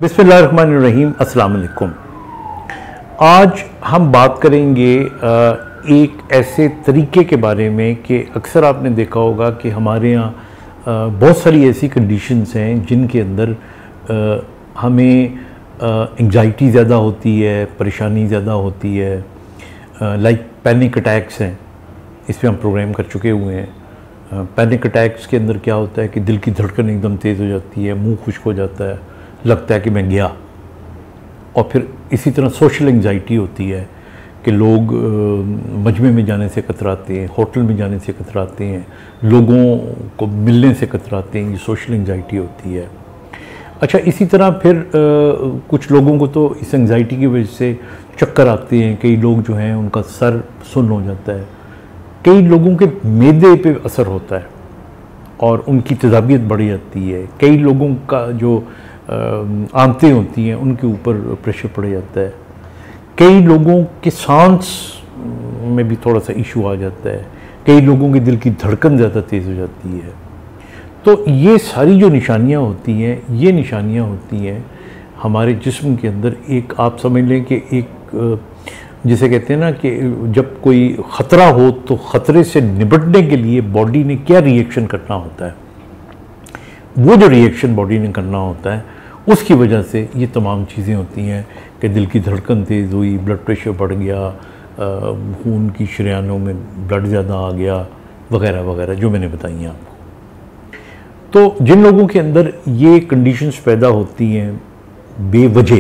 बिस्मिल्लाहिर्रहमानिर्रहीम, अस्सलाम वालेकुम। आज हम बात करेंगे एक ऐसे तरीके के बारे में कि अक्सर आपने देखा होगा कि हमारे यहाँ बहुत सारी ऐसी कंडीशंस हैं जिनके अंदर हमें एंग्जाइटी ज़्यादा होती है, परेशानी ज़्यादा होती है, लाइक पैनिक अटैक्स हैं। इस पर हम प्रोग्राम कर चुके हुए हैं। पैनिक अटैक्स के अंदर क्या होता है कि दिल की धड़कन एकदम तेज़ हो जाती है, मुंह खुश्क हो जाता है, लगता है कि मैं गया। और फिर इसी तरह सोशल एंग्जाइटी होती है कि लोग मजमे में जाने से कतराते हैं, होटल में जाने से कतराते हैं, लोगों को मिलने से कतराते हैं। ये सोशल एंग्जाइटी होती है। अच्छा, इसी तरह फिर कुछ लोगों को तो इस एंग्जाइटी की वजह से चक्कर आते हैं। कई लोग जो हैं उनका सर सुन्न हो जाता है। कई लोगों के मैदे पे असर होता है और उनकी तेज़ाबियत बढ़ जाती है। कई लोगों का जो आंतें होती हैं उनके ऊपर प्रेशर पड़ जाता है। कई लोगों के सांस में भी थोड़ा सा इशू आ जाता है। कई लोगों के दिल की धड़कन ज़्यादा तेज़ हो जाती है। तो ये सारी जो निशानियां होती हैं, ये निशानियां होती हैं हमारे जिस्म के अंदर। एक आप समझ लें कि एक जिसे कहते हैं ना कि जब कोई ख़तरा हो तो ख़तरे से निपटने के लिए बॉडी ने क्या रिएक्शन करना होता है, वो जो रिएक्शन बॉडी ने करना होता है उसकी वजह से ये तमाम चीज़ें होती हैं कि दिल की धड़कन तेज़ हुई, ब्लड प्रेशर बढ़ गया, खून की शरीयानों में ब्लड ज़्यादा आ गया, वगैरह वगैरह जो मैंने बताई हैं आपको। तो जिन लोगों के अंदर ये कंडीशंस पैदा होती हैं बेवजह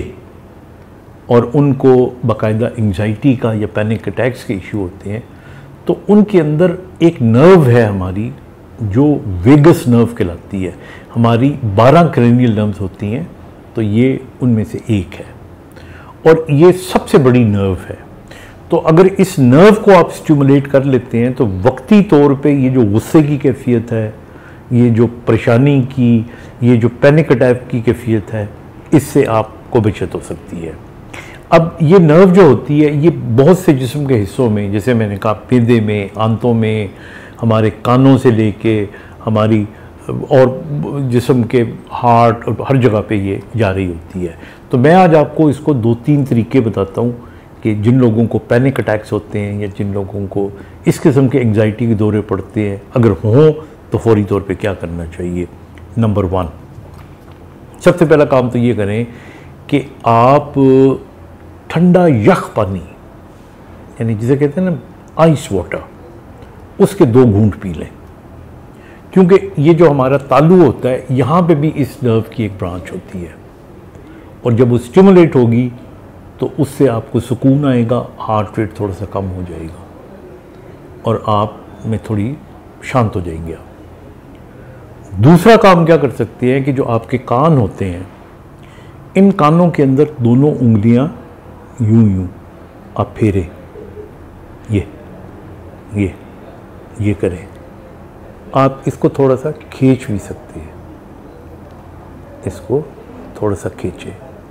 और उनको बाकायदा एंग्जाइटी का या पैनिक अटैक्स के इशू होते हैं, तो उनके अंदर एक नर्व है हमारी जो वेगस नर्व कहलाती है। हमारी 12 क्रेनियल नर्व्स होती हैं, तो ये उनमें से एक है और ये सबसे बड़ी नर्व है। तो अगर इस नर्व को आप स्टिमुलेट कर लेते हैं तो वक्ती तौर पे ये जो गुस्से की कैफियत है, ये जो परेशानी की, ये जो पैनिक अटैक की कैफियत है, इससे आपको बचत हो सकती है। अब ये नर्व जो होती है ये बहुत से जिस्म के हिस्सों में, जैसे मैंने कहा पैदे में, आंतों में, हमारे कानों से लेके हमारी और जिस्म के हार्ट और हर जगह पे ये जा रही होती है। तो मैं आज आपको इसको 2-3 तरीके बताता हूँ कि जिन लोगों को पैनिक अटैक्स होते हैं या जिन लोगों को इस किस्म के एंग्जाइटी के दौरे पड़ते हैं, अगर हों तो फौरी तौर पे क्या करना चाहिए। नंबर 1, सबसे पहला काम तो ये करें कि आप ठंडा यख पानी, यानी जिसे कहते हैं ना आइस वाटर, उसके 2 घूंट पी लें। क्योंकि ये जो हमारा तालू होता है यहाँ पे भी इस नर्व की एक ब्रांच होती है और जब वो स्टिमुलेट होगी तो उससे आपको सुकून आएगा, हार्ट रेट थोड़ा सा कम हो जाएगा और आप में थोड़ी शांत हो जाएंगे आप। दूसरा काम क्या कर सकते हैं कि जो आपके कान होते हैं, इन कानों के अंदर दोनों उंगलियां यूं आप फेरे, ये करें। आप इसको थोड़ा सा खींच भी सकते हैं, इसको थोड़ा सा खींचे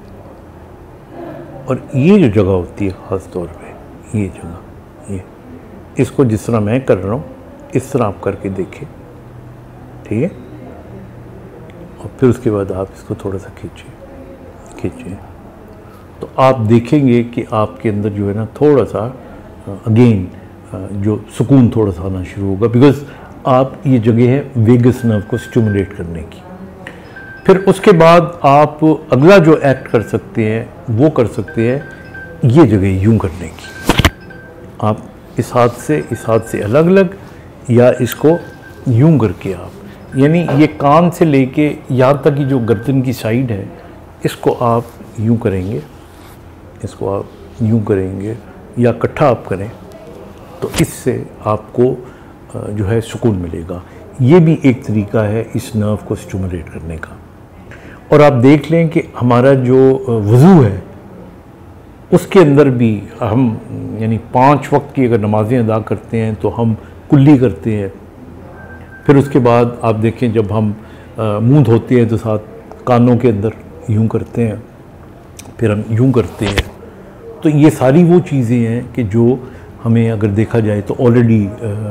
और ये जो जगह होती है ख़ास तौर पे ये जगह, ये इसको जिस तरह मैं कर रहा हूँ इस तरह आप करके देखें, ठीक है। और फिर उसके बाद आप इसको थोड़ा सा खींचिए तो आप देखेंगे कि आपके अंदर जो है ना थोड़ा सा अगेन जो सुकून थोड़ा सा आना शुरू होगा, बिकॉज आप ये जगह है वेगस नर्व को स्टिमुलेट करने की। फिर उसके बाद आप अगला जो एक्ट कर सकते हैं वो कर सकते हैं ये जगह यूं करने की। आप इस हाथ से अलग अलग या इसको यूं करके आप, यानी ये कान से लेके यहाँ तक की जो गर्दन की साइड है इसको आप यूं करेंगे, इसको आप यूं करेंगे या इकट्ठा आप करें तो इससे आपको जो है सुकून मिलेगा। ये भी एक तरीका है इस नर्व को स्टिमुलेट करने का। और आप देख लें कि हमारा जो वज़ू है उसके अंदर भी हम यानी 5 वक्त की अगर नमाज़ें अदा करते हैं तो हम कुल्ली करते हैं। फिर उसके बाद आप देखें जब हम मुंह धोते हैं तो साथ कानों के अंदर यूं करते हैं, फिर हम यूं करते हैं। तो ये सारी वो चीज़ें हैं कि जो हमें अगर देखा जाए तो ऑलरेडी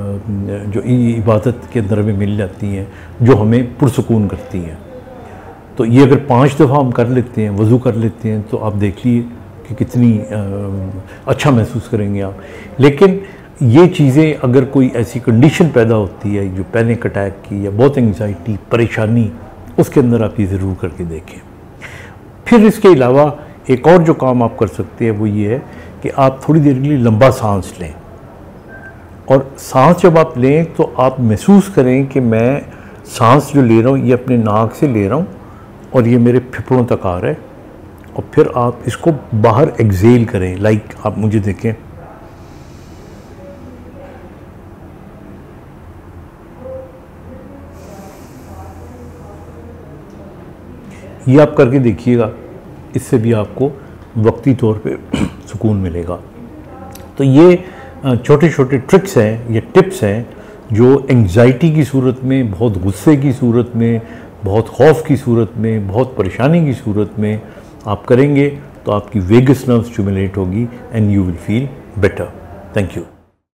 जो इबादत के अंदर हमें मिल जाती हैं, जो हमें पुरसुकून करती हैं। तो ये अगर 5 दफ़ा हम कर लेते हैं, वज़ू कर लेते हैं, तो आप देखिए कि कितनी अच्छा महसूस करेंगे आप। लेकिन ये चीज़ें अगर कोई ऐसी कंडीशन पैदा होती है जो पैनिक अटैक की या बहुत एंग्जाइटी, परेशानी, उसके अंदर आप ये ज़रूर करके देखें। फिर इसके अलावा एक और जो काम आप कर सकते हैं वो ये है कि आप थोड़ी देर के लिए लंबा सांस लें, और सांस जब आप लें तो आप महसूस करें कि मैं सांस जो ले रहा हूँ ये अपने नाक से ले रहा हूँ और ये मेरे फेफड़ों तक आ रहा है, और फिर आप इसको बाहर एक्सेल करें। लाइक आप मुझे देखें, ये आप करके देखिएगा, इससे भी आपको वक्ती तौर पे सुकून मिलेगा। तो ये छोटे छोटे ट्रिक्स हैं या टिप्स हैं जो एंग्जाइटी की सूरत में, बहुत गुस्से की सूरत में, बहुत खौफ की सूरत में, बहुत परेशानी की सूरत में आप करेंगे तो आपकी वेगस नर्व स्टिमुलेट होगी and you will feel better. Thank you.